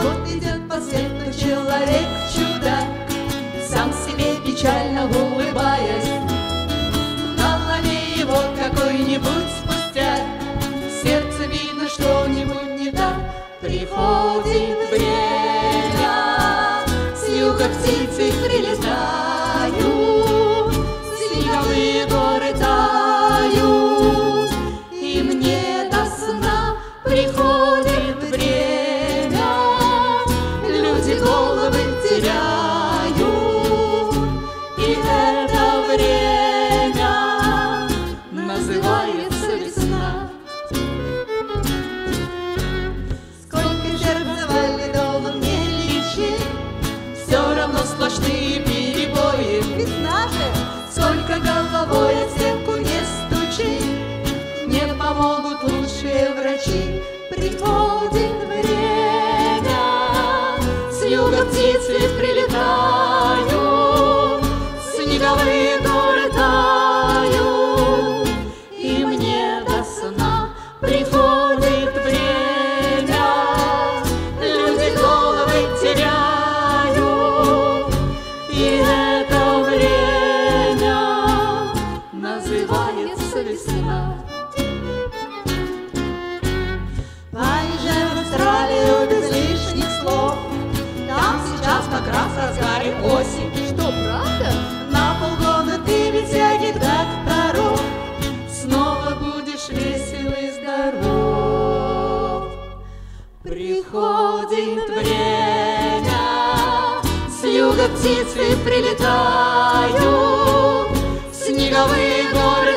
Вот идет по свету человек-чудак, сам себе печально улыбаясь. В голове его какой-нибудь пустяк, в сердце видно что-нибудь не так. Приходит время, с юга птицы прилетают, снеговые горы тают, и мне до сна приходит время. Люди головы теряют, и это время называется весна. Сколько жертв давали дома мне лечить, все равно сплошные перебои. Весна же, сколько головой о стенку не стучи, не помогут лучшие врачи. Приходит время, с юга птицы прилетают, снеговые горы тают, и мне до сна приходит время. Люди головы теряют, и это время называется весна. Поезжай в Австралию без лишних слов, там сейчас как раз в разгаре осень. Что, правда? На полгода ты ведь тянет докторов, снова будешь весел и здоров. Приходит время, с юга птицы прилетают, снеговые горы